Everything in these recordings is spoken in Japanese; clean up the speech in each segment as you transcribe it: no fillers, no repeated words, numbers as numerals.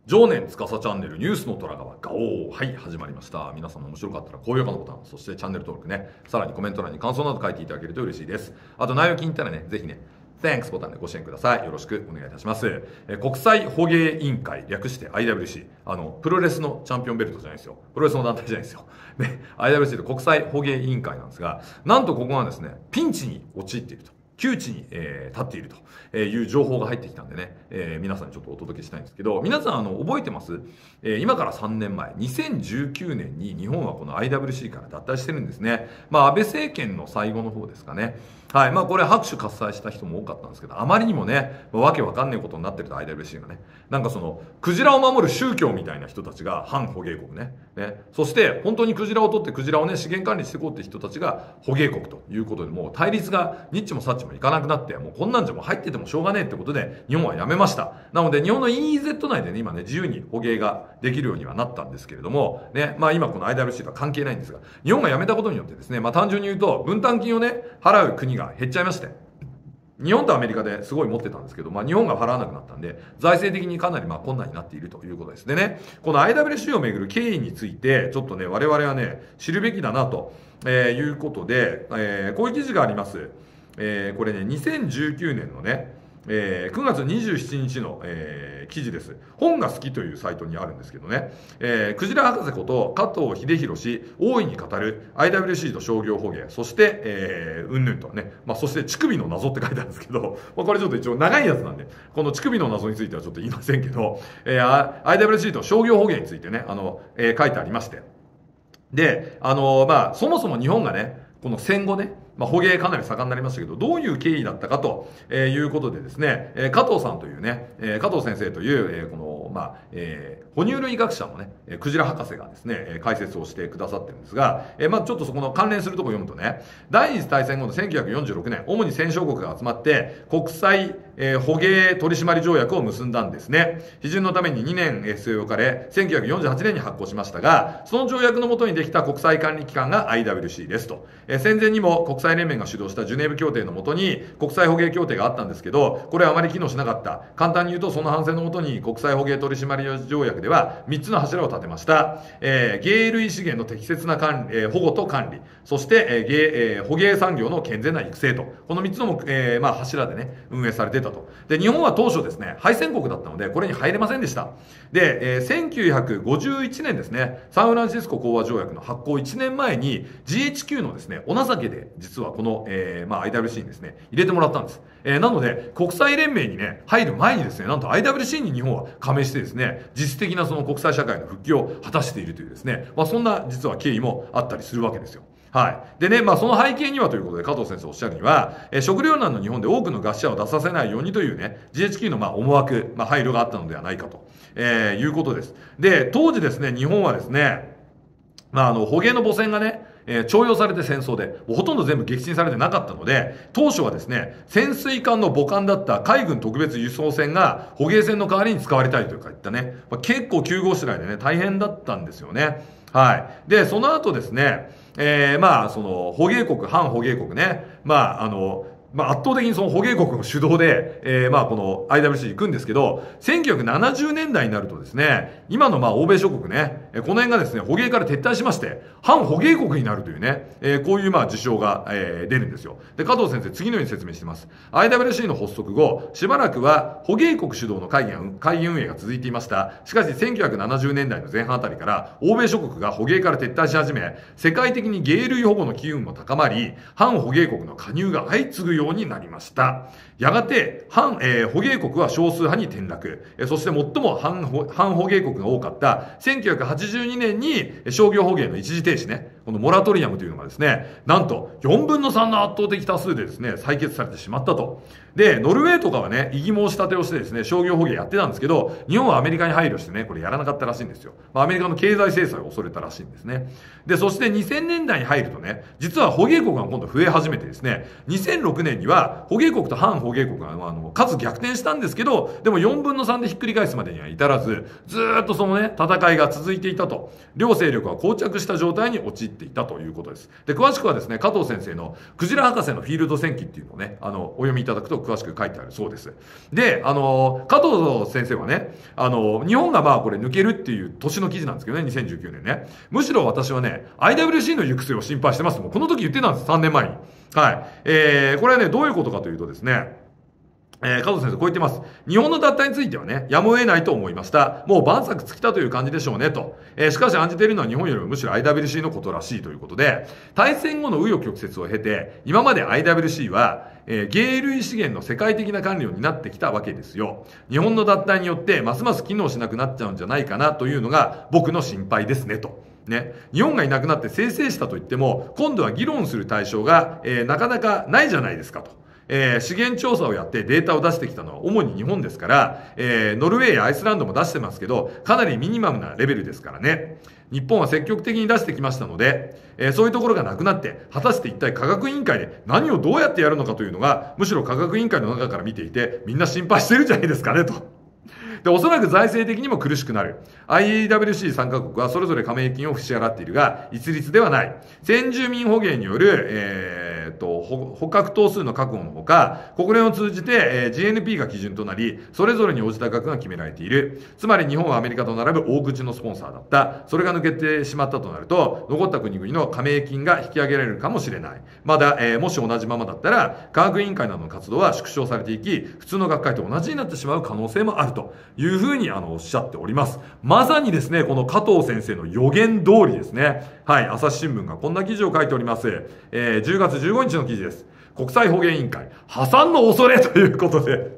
常年司チャンネルニュースの虎川ガオー。はい、始まりました。皆さんも面白かったら高評価のボタン、そしてチャンネル登録ね、さらにコメント欄に感想など書いていただけると嬉しいです。あと内容気に入ったらね、ぜひね、Thanks ボタンでご支援ください。よろしくお願いいたします。国際捕鯨委員会、略して IWC。プロレスのチャンピオンベルトじゃないですよ。プロレスの団体じゃないですよ。ね、IWC で国際捕鯨委員会なんですが、なんとここがですね、ピンチに陥っていると。窮地に、立っているという情報が入ってきたんでね、皆さんにちょっとお届けしたいんですけど、皆さん覚えてます？今から3年前、2019年に日本はこの IWC から脱退してるんですね。安倍政権の最後の方ですかね。はい。これ拍手喝采した人も多かったんですけど、あまりにもね、わけわかんないことになってると IWC がね、なんかクジラを守る宗教みたいな人たちが反捕鯨国ね。そして、本当にクジラを取ってクジラをね、資源管理していこうって人たちが捕鯨国ということで、もう対立がニッチもサッチもいかなくなって、もうこんなんじゃもう入っててもしょうがねえってことで、日本はやめました。なので、日本の EEZ 内でね、今ね、自由に捕鯨ができるようにはなったんですけれども、ね、今この IWC とは関係ないんですが、日本がやめたことによってですね、単純に言うと、分担金をね、払う国が減っちゃいまして、日本とアメリカですごい持ってたんですけど、日本が払わなくなったんで、財政的にかなり困難になっているということです。でね、この IWC をめぐる経緯について、ちょっとね、我々はね、知るべきだなと、いうことで、こういう記事があります。これね、2019年のね、9月27日の、記事です。本が好きというサイトにあるんですけどね、クジラ博士こと加藤秀弘氏、大いに語る IWC と商業捕鯨、そして、うんぬんとね、そして乳首の謎って書いてあるんですけど、これちょっと一応長いやつなんで、この乳首の謎についてはちょっと言いませんけど、IWC と商業捕鯨についてね、書いてありまして。で、そもそも日本がね、この戦後ね、捕鯨かなり盛んになりましたけど、どういう経緯だったかということでですね、加藤さんというね、加藤先生という、この、哺乳類学者のね、クジラ博士がですね、解説をしてくださってるんですが、ちょっとそこの関連するところを読むとね、第二次大戦後の1946年、主に戦勝国が集まって、国際、捕鯨取締条約を結んだんですね。批准のために2年据え置かれ、1948年に発行しましたが、その条約のもとにできた国際管理機関が IWC ですと。戦前にも国際連盟が主導したジュネーブ協定のもとに国際捕鯨協定があったんですけど、これはあまり機能しなかった。簡単に言うと、その反省のもとに国際捕鯨取締条約では3つの柱を立てました。鯨類資源の適切な保護と管理、そして、捕鯨産業の健全な育成と、この3つの、柱でね、運営されてたと。で、日本は当初ですね、敗戦国だったので、これに入れませんでした。で、1951年ですね、サンフランシスコ講和条約の発行1年前に GHQ のですね、お情けで実はこの、IWC にですね、入れてもらったんです。なので、国際連盟にね、入る前にですね、なんと IWC に日本は加盟してですね、実質的なその国際社会の復帰を果たしているというですね、そんな実は経緯もあったりするわけですよ。はい。でね、その背景にはということで加藤先生おっしゃるには、食糧難の日本で多くの餓死者を出させないようにというね、GHQ の思惑、配慮があったのではないかと、いうことです。で、当時ですね、日本はですね、捕鯨の母船がね、徴用されて戦争で、ほとんど全部撃沈されてなかったので、当初はですね、潜水艦の母艦だった海軍特別輸送船が捕鯨船の代わりに使われたりとかいったね、結構急ごしらえでね、大変だったんですよね。はい。で、その後ですね、その捕鯨国、反捕鯨国ね、圧倒的にその捕鯨国の主導で、この IWC 行くんですけど、1970年代になるとですね、今の欧米諸国ね、この辺がですね、捕鯨から撤退しまして、反捕鯨国になるというね、こういう事象が、出るんですよ。で、加藤先生、次のように説明しています。IWC の発足後、しばらくは捕鯨国主導の会議運営が続いていました。しかし、1970年代の前半あたりから、欧米諸国が捕鯨から撤退し始め、世界的に鯨類保護の機運も高まり、反捕鯨国の加入が相次ぐようになりました。やがて、捕鯨国は少数派に転落。そして最も反捕鯨国が多かった1982年に商業捕鯨の一時停止ね、このモラトリアムというのがですね、なんと4分の3の圧倒的多数でですね、採決されてしまったと。で、ノルウェーとかはね、異議申し立てをしてですね、商業捕鯨やってたんですけど、日本はアメリカに配慮してね、これやらなかったらしいんですよ。アメリカの経済制裁を恐れたらしいんですね。で、そして2000年代に入るとね、実は捕鯨国が今度増え始めてですね、2006年には捕鯨国と反捕鯨国が数逆転したんですけど、でも4分の3でひっくり返すまでには至らず、ずーっとそのね、戦いが続いていたと。両勢力は膠着した状態に陥ってっていたということです。で、詳しくはですね、加藤先生のクジラ博士のフィールド戦記っていうのをね、お読みいただくと詳しく書いてあるそうです。で、加藤先生はね、日本がまあこれ抜けるっていう年の記事なんですけどね、2019年ね。むしろ私はね、IWC の行く末を心配してます。もうこの時言ってたんです、3年前に。はい。これはね、どういうことかというとですね、加藤先生こう言ってます。日本の脱退についてはね、やむを得ないと思いました。もう万策尽きたという感じでしょうね、と。しかし案じているのは日本よりもむしろ IWC のことらしいということで、大戦後の紆余曲折を経て、今まで IWC は、鯨類資源の世界的な管理を担ってきたわけですよ。日本の脱退によって、ますます機能しなくなっちゃうんじゃないかなというのが僕の心配ですね、と。ね、日本がいなくなって清々したと言っても、今度は議論する対象が、なかなかないじゃないですかと。資源調査をやってデータを出してきたのは主に日本ですから、ノルウェーやアイスランドも出してますけど、かなりミニマムなレベルですからね。日本は積極的に出してきましたので、そういうところがなくなって、果たして一体科学委員会で何をどうやってやるのかというのが、むしろ科学委員会の中から見ていて、みんな心配してるんじゃないですかね、と。で、おそらく財政的にも苦しくなる。IWC 参加国はそれぞれ加盟金を支払っているが、一律ではない。先住民捕鯨による、捕獲頭数の確保のほか、国連を通じて、GNP が基準となり、それぞれに応じた額が決められている。つまり日本はアメリカと並ぶ大口のスポンサーだった。それが抜けてしまったとなると、残った国々の加盟金が引き上げられるかもしれない。まだ、もし同じままだったら、科学委員会などの活動は縮小されていき、普通の学会と同じになってしまう可能性もあるというふうにおっしゃっております。まさにですね、この加藤先生の予言通りですね。はい、朝日新聞がこんな記事を書いております。10月15日の記事です。国際捕鯨委員会、破産の恐れということで。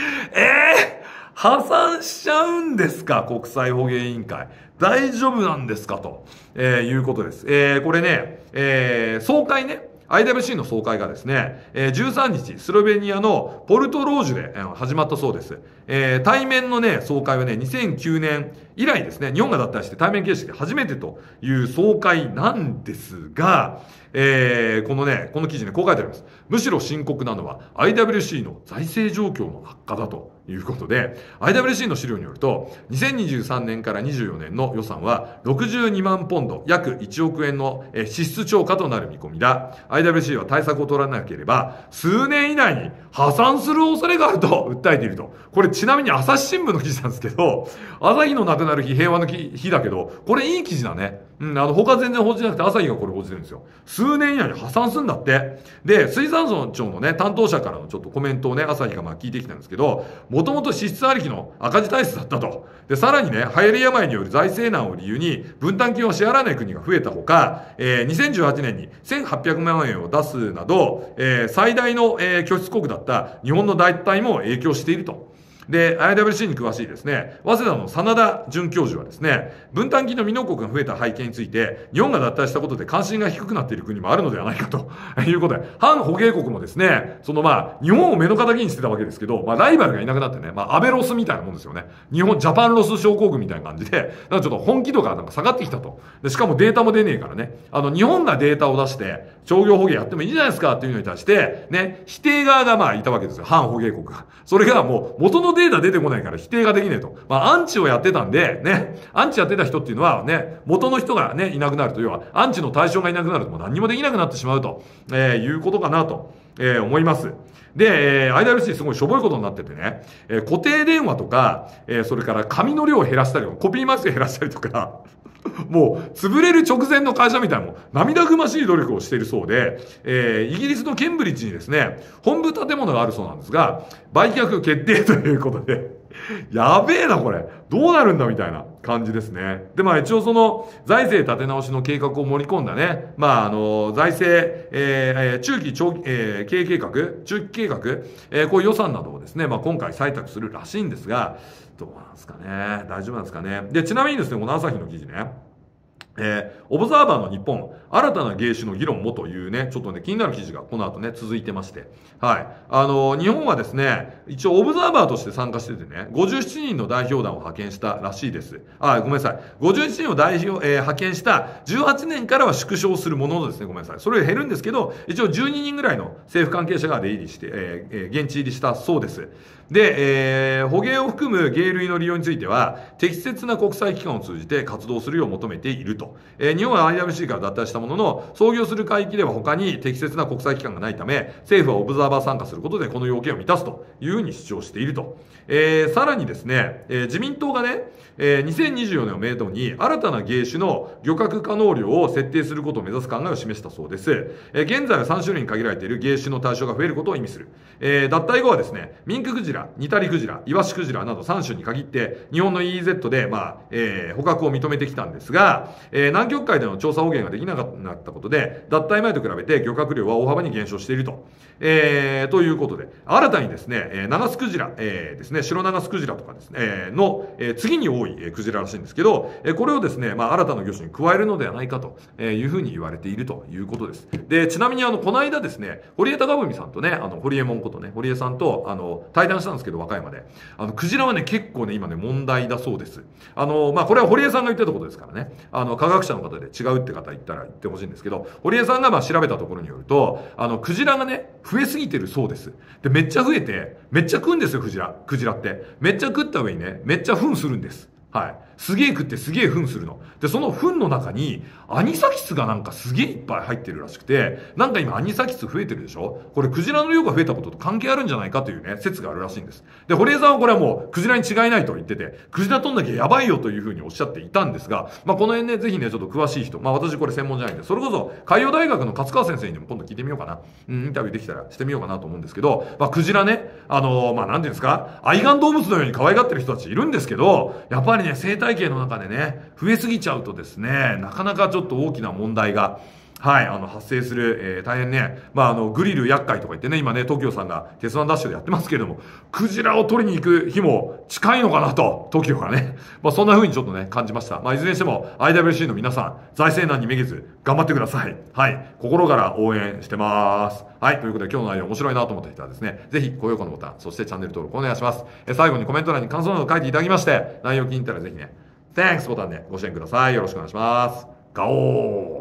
破産しちゃうんですか、国際捕鯨委員会。大丈夫なんですかと、いうことです。これね、総会ね。IWC の総会がですね、13日、スロベニアのポルトロージュで始まったそうです。対面のね、総会はね、2009年以来ですね、日本が脱退して対面形式で初めてという総会なんですが、この記事ね、こう書いてあります。むしろ深刻なのは IWC の財政状況の悪化だということで、IWC の資料によると、2023年から24年の予算は62万ポンド、約1億円の支出超過となる見込みだ。IWC は対策を取らなければ、数年以内に破産する恐れがあると訴えていると。これちなみに朝日新聞の記事なんですけど、朝日の亡くなる日、平和の日だけど、これいい記事だね。他全然報じなくて朝日がこれ報じてるんですよ。数年以内に破産するんだって。で、水産庁のね、担当者からのちょっとコメントをね、朝日が聞いてきたんですけど、もともと支出ありきの赤字体質だったと。で、さらにね、流行り病による財政難を理由に分担金を支払わない国が増えたほか、2018年に1800万円を出すなど、最大の、拠出国だった日本の脱退も影響していると。で、IWC に詳しいですね、早稲田の真田准教授はですね、分担金の未納国が増えた背景について、日本が脱退したことで関心が低くなっている国もあるのではないかということで、反捕鯨国もですね、日本を目の敵にしてたわけですけど、ライバルがいなくなってね、アベロスみたいなもんですよね。ジャパンロス症候群みたいな感じで、ちょっと本気度が下がってきたと。で、しかもデータも出ねえからね、日本がデータを出して、商業捕鯨やってもいいじゃないですかっていうのに対して、ね、否定側がいたわけですよ。反捕鯨国が。それがもう元のデータ出てこないから否定ができねえと。アンチをやってたんで、ね、アンチやってた人っていうのはね、元の人がね、いなくなるというは、アンチの対象がいなくなるともう何にもできなくなってしまうと、いうことかなと、思います。で、IWC すごいしょぼいことになっててね、固定電話とか、それから紙の量を減らしたり、コピー枚数を減らしたりとか、もう、潰れる直前の会社みたいなもん、涙ぐましい努力をしているそうで、イギリスのケンブリッジにですね、本部建物があるそうなんですが、売却決定ということで、やべえなこれ、どうなるんだみたいな感じですね。で、一応その、財政立て直しの計画を盛り込んだね、財政、中期経営計画、中期計画、こういう予算などをですね、今回採択するらしいんですが、どうなんですかね。大丈夫なんですかね。で、ちなみにですね、この朝日の記事ね、オブザーバーの日本、新たな芸種の議論もというね、ちょっとね、気になる記事がこの後ね、続いてまして。はい。日本はですね、一応オブザーバーとして参加しててね、57人の代表団を派遣したらしいです。ごめんなさい。57人を派遣した18年からは縮小するもののですね、ごめんなさい。それ減るんですけど、一応12人ぐらいの政府関係者が出入りして、現地入りしたそうです。 で、捕鯨を含む鯨類の利用については、適切な国際機関を通じて活動するよう求めていると。日本は IWC から脱退したものの、操業する海域では他に適切な国際機関がないため、政府はオブザーバー参加することでこの要件を満たすというふうに主張していると。さらにですね、自民党がね、2024年をめどに新たな芸種の漁獲可能量を設定することを目指す考えを示したそうです。現在は3種類に限られている芸種の対象が増えることを意味する。脱退後はですね、ミンククジラ、ニタリクジラ、イワシクジラなど3種に限って日本の EEZ で、捕獲を認めてきたんですが、南極海での調査捕鯨ができなくなったことで、脱退前と比べて漁獲量は大幅に減少していると。ということで、新たにですね、ナガスクジラ、ですね、白ナガスクジラとかですね、次に多いクジラらしいんですけど、これをですね、新たな魚種に加えるのではないかというふうに言われているということです。で、ちなみにこの間ですね、堀江貴文さんとね、堀江門ことね、堀江さんと、対談したんですけど、和歌山で。クジラはね、結構ね、今ね、問題だそうです。これは堀江さんが言ってたことですからね、科学者の方で違うって方言ったら言ってほしいんですけど、堀江さんが調べたところによると、クジラがね、増えすぎてるそうです。で、めっちゃ増えて、めっちゃ食うんですよ、クジラって。めっちゃ食った上にね、めっちゃ糞するんです。はい。すげえ食ってすげえ糞するの。で、その糞の中にアニサキスがなんかすげえいっぱい入ってるらしくて、なんか今アニサキス増えてるでしょ？これクジラの量が増えたことと関係あるんじゃないかというね、説があるらしいんです。で、堀江さんはこれはもうクジラに違いないと言ってて、クジラ取んなきゃやばいよというふうにおっしゃっていたんですが、この辺ね、ぜひね、ちょっと詳しい人、私これ専門じゃないんで、それこそ海洋大学の勝川先生にでも今度聞いてみようかな。インタビューできたらしてみようかなと思うんですけど、クジラね、なんていうんですか、愛玩動物のように可愛がってる人たちいるんですけど、やっぱりね、生態系の中でね、増えすぎちゃうとですね、なかなかちょっと大きな問題が、はい、発生する、大変ね、グリル厄介とか言ってね、今ね、TOKIO さんが鉄腕ダッシュでやってますけれども、クジラを取りに行く日も近いのかなと、TOKIO がね。そんな風にちょっとね、感じました。いずれにしても、IWC の皆さん、財政難にめげず、頑張ってください。はい、心から応援してます。はい、ということで今日の内容面白いなと思った人はですね、ぜひ高評価のボタン、そしてチャンネル登録お願いします。最後にコメント欄に感想など書いていただきまして、内容気に入ったらぜひね、Thanks ボタンでご支援ください。よろしくお願いします。ガオー